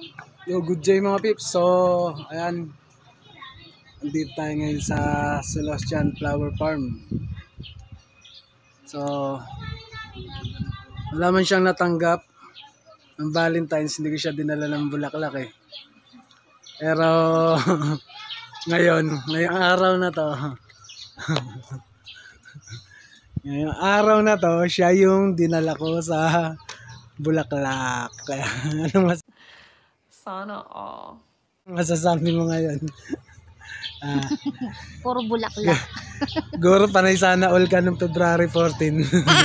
Yo, good day mga pips. So, ayan. Andito tayo ngayon sa Sebastian Flower Farm. So, wala man siyang natanggap ng Valentine's. Hindi ko siya dinala ng bulaklak eh. Pero, ngayong araw na to, ngayong araw na to, siya yung dinala ko sa bulaklak. Kaya, Sana all. masasabi mo ngayon? Puro bulaklak. Guro, panay sana all ka ng February 14.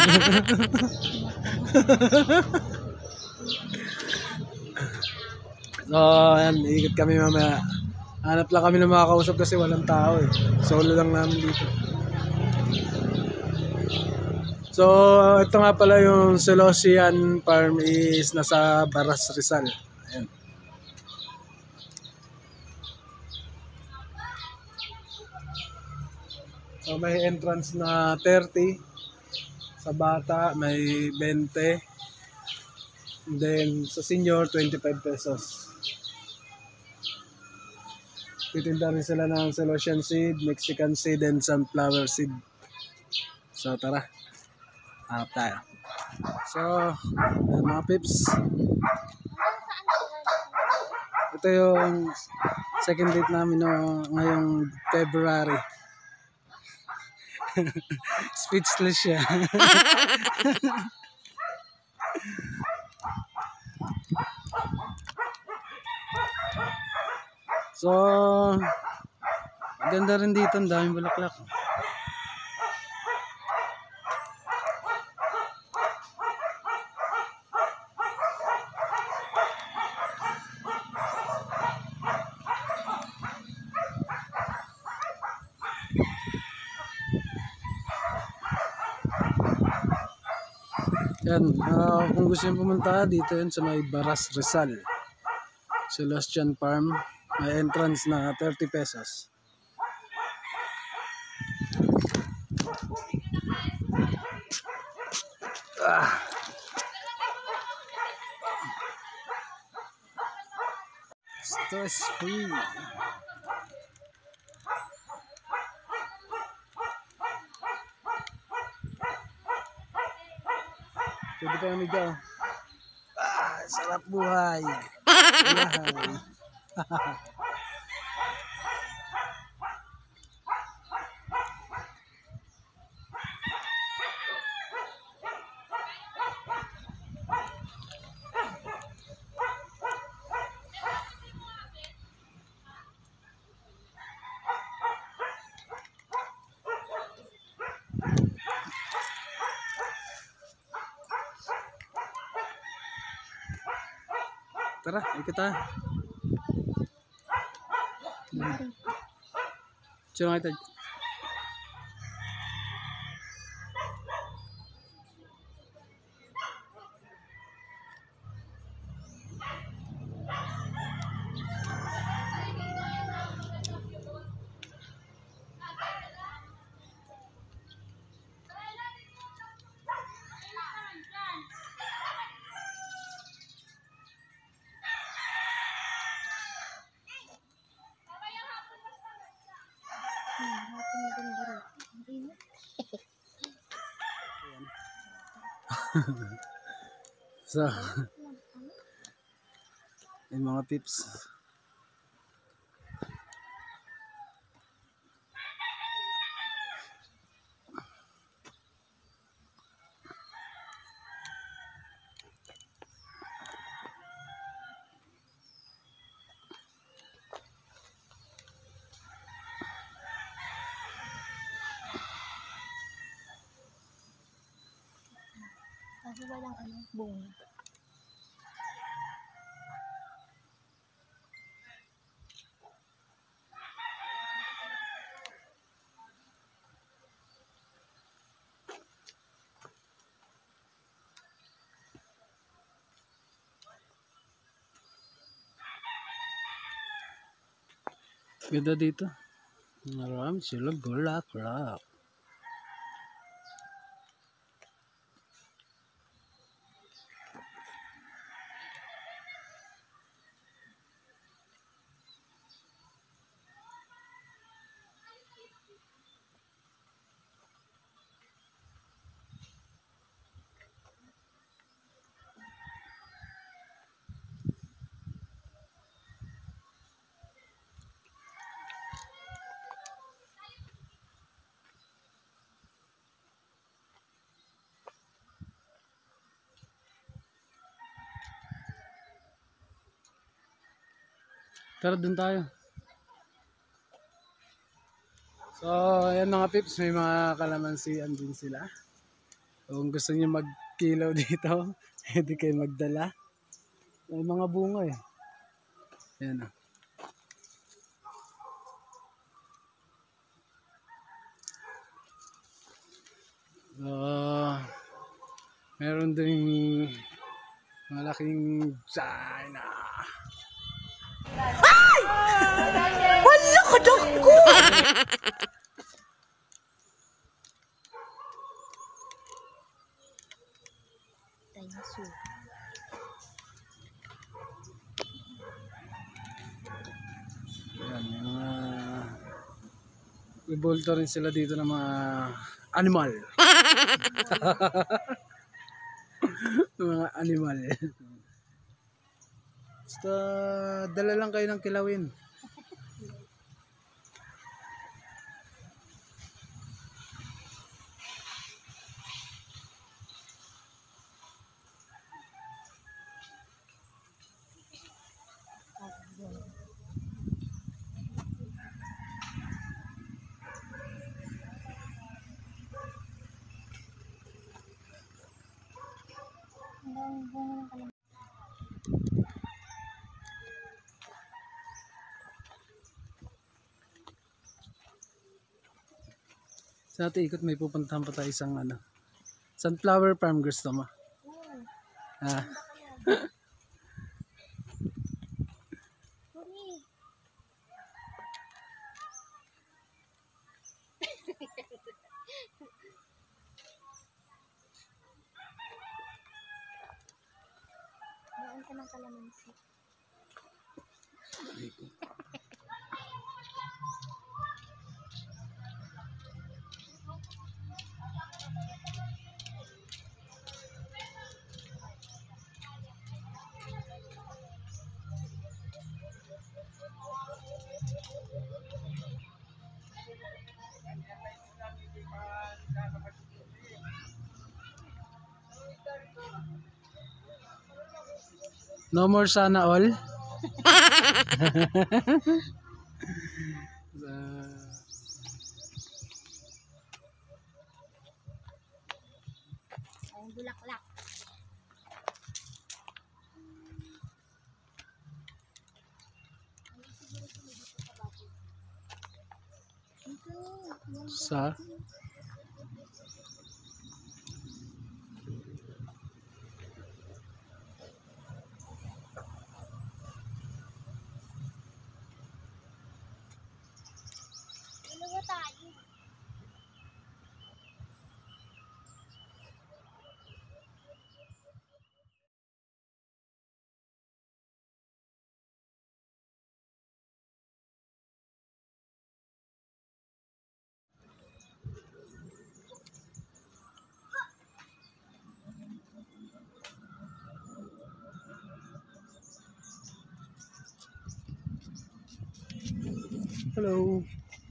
So, ayan, ikot kami mamaya. Hanap lang kami ng mga kausap kasi walang tao eh. Solo lang namin dito. So, ito nga pala yung Sebastian Farm is nasa Baras, Rizal. Ayan. So, may entrance na 30. Sa bata, may 20. And then, sa senior, 25 pesos. Titinda rin sila ng Sebastian seed, Mexican seed, and sunflower seed. So, tara. Hanap tayo. So, mga pips. Ito yung second date namin ngayong February. Speechless siya. So, maganda rin dito, ang daming bulaklak. Yan, kung gusto nyo pumunta dito yan sa may Baras, Rizal. Sebastian Farm, may entrance na 30 pesos. Stress free. Pwede pa yung migaw. Sarap buhay. Buhay. Tara, ikot tayo. Sino nga ito? So, yung mga tips. Kasi walang bunga. Ganda dito. Marami sila bulaklak. Tara dun tayo. So, ayan mga pips, may mga kalamansian din sila. Kung gusto niyo magkilaw dito, pwede kayo magdala. May mga bunga eh. Ayan o. Meron ding malaking China. Ay! Wala ka ko! Dinosaur. Ayan, may mga ibulto rin sila dito ng mga animal. Mga animal. Basta dala lang kayo ng kilawin. Ang bunga ng kalamansi. Sa ating ikot may pupuntahan pa tayo isang sunflower farm, gusto mo? Ah. Doon ka ng kalamansi. No more sana all. Ang bulaklak. Sa Dalawa tayo. hello.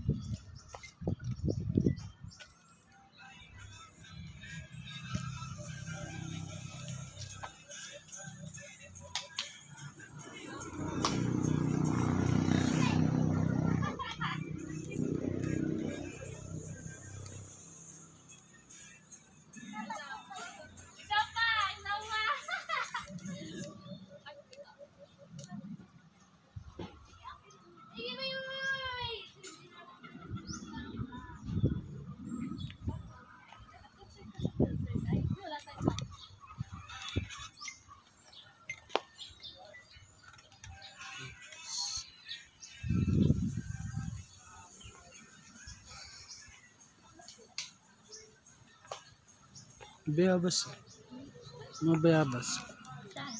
Bayabas. Mga bayabas. Saan?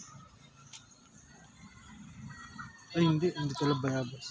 Ay hindi pala bayabas.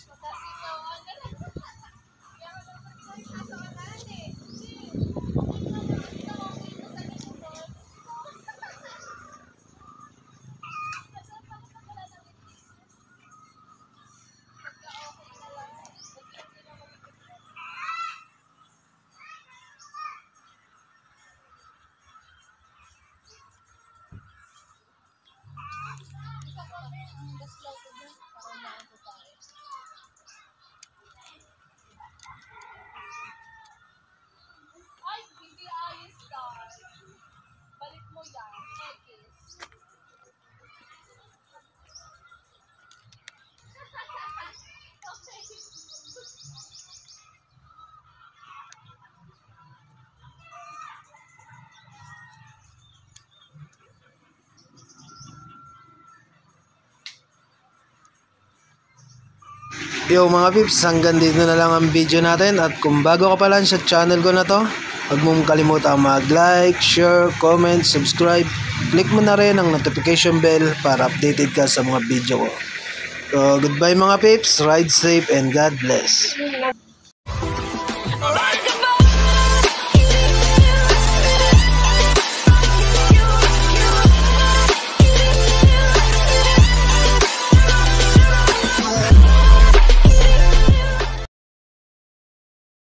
Yo mga pips, hanggang dito na lang ang video natin at kung bago ka pa lang sa channel ko na to, huwag mong kalimutan mag-like, share, comment, subscribe. Click mo na rin ang notification bell para updated ka sa mga video ko. So goodbye mga pips, ride safe and God bless.